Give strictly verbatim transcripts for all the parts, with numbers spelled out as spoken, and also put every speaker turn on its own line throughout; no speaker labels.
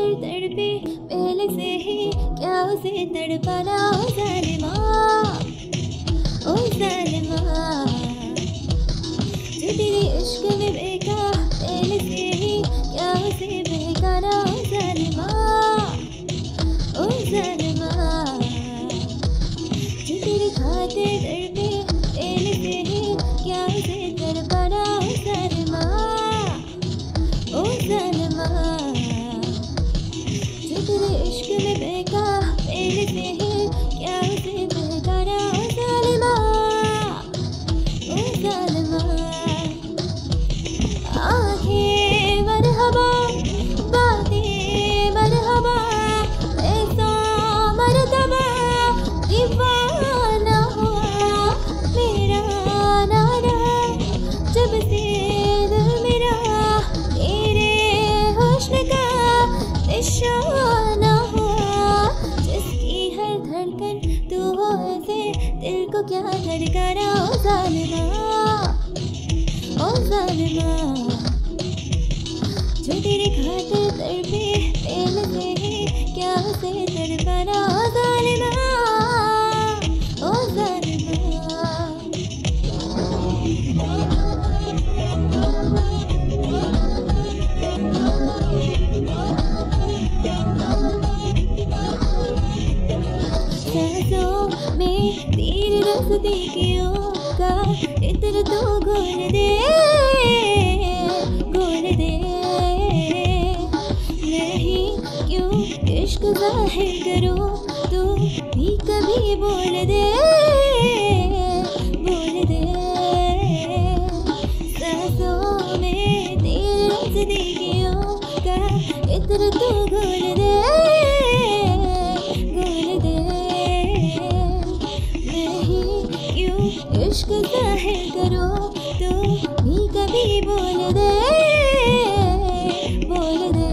खातिर तड़पे पहले से ही, क्या उसे तड़पाना ओ जालिमा, ओ जालिमा। जो तेरे इश्क में बहका पहले से ही, क्या उसे बहकाना ओ जालिमा, ओ जालिमा। जो तेरे खातिर तड़पे पहले से ही, क्या उसे तड़पाना ओ जालिमा, ओ जालिमा। जो तेरे इश्क में बहका पहले से ही, क्या उसे बहकाना ओ जालिमा, ओ जालिमा। आंखें मरहबा, बातें मरहबा, ऐसा मर्तबा दीवाना हुआ मेरा नाना, जब से दिल मेरा तेरे हुस्न का निशाना हुआ। जिसकी हर धड़कन तू हो ऐसे, दिल को क्या धड़काना ओ जालिमा, ओ जालिमा। जो तेरे खातिर तड़पे पहले से ही, क्या उसे तड़पाना ओ जालिमा, ओ जालिमा। सांसों में तेरी नज़दीकियों का इत्र तो घोल दे, घोल दे। नहीं क्यों इश्क ज़ाहिर करूं, तू भी कभी बोल दे, बोल दे। सांसों में तेरी नज़दीकियों का इत्र तो घोल दे, घोल दे। नहीं क्यों इश्क ज़ाहिर करो, तू भी कभी बोल दे, बोल दे।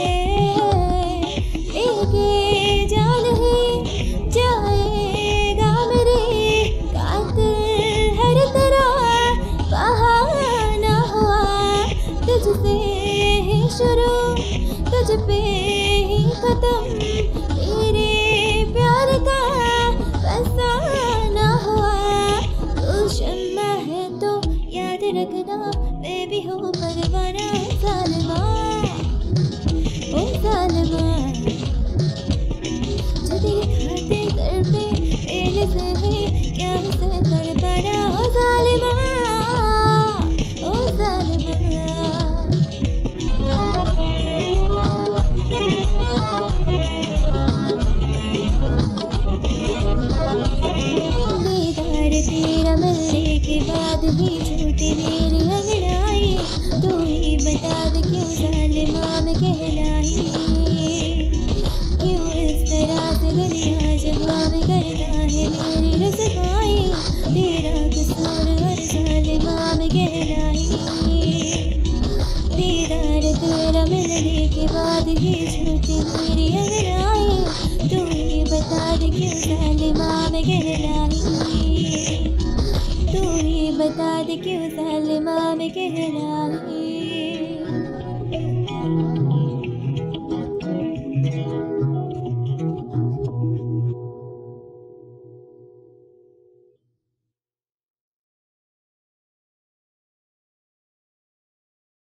लेके जान ही जाएगा मेरे कातिल हर तरह, बहाना हुआ तुझसे ही शुरू, तुझ पे ही खत्म, तेरे प्यार का फसाना हुआ। तू शम्मा है तो याद रखना, मैं भी हूँ परवाना ओ जालिमा, ओ जालिमा। जो तेरे खातिर तड़पे पहले से ही, क्या उसे तड़पाना ओ जालिमा, ओ जालिमा। दीदार तेरा मिलने के बाद भी छूटी मेरी अंगड़ाई, तू ही बता दे क्यों जालिमा मैं कहलाई। क्यों इस तरह से गलियां जहाँ में करता है मेरी रसवाई, तेरा कसूर और जालिमा मैं कहलाई। दीदार तेरा मिलने के बाद ही छूटी मेरी अंगड़ाई, तू ही बता दे क्यों जालिमा मैं कहलाई, तू ही बता दे क्यों जालिमा मैं कहलाई।